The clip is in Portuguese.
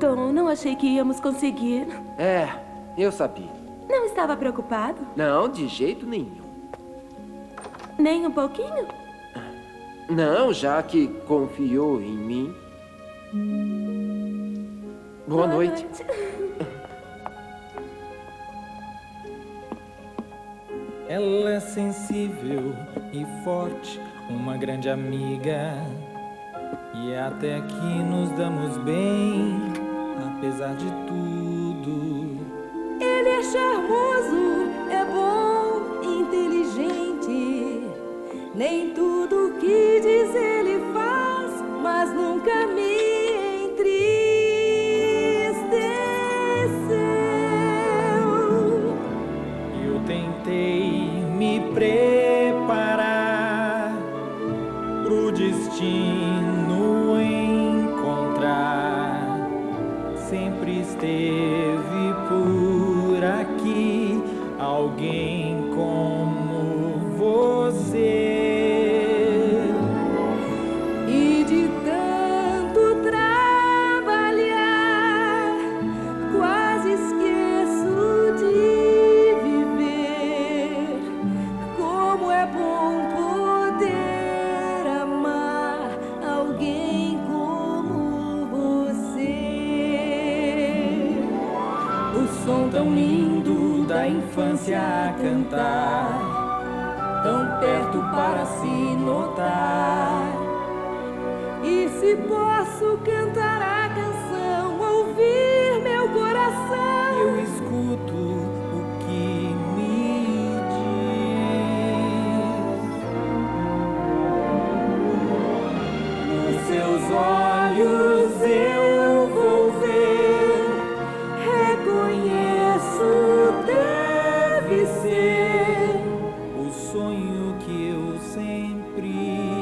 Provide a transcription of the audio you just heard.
Tom, não achei que íamos conseguir. É, eu sabia. Não estava preocupado? Não, de jeito nenhum. Nem um pouquinho? Não, já que confiou em mim. Boa noite. Ela é sensível e forte, uma grande amiga. E até aqui nos damos bem, apesar de tudo. Ele é charmoso, é bom, inteligente. Nem tudo que diz ele faz, mas nunca me entristeceu. Eu tentei me preparar pro destino encontrar. Sempre esteve por aqui alguém como você. E de tanto trabalhar, quase esqueço de viver. Como é bom poder amar alguém como você. O som tão lindo da infância a cantar, tão perto para se notar. E se posso cantar a canção, ouvir meu coração, Eu escuto o que me diz. nos seus olhos eu vou ver. Reconheço, deve ser O sonho que eu sempre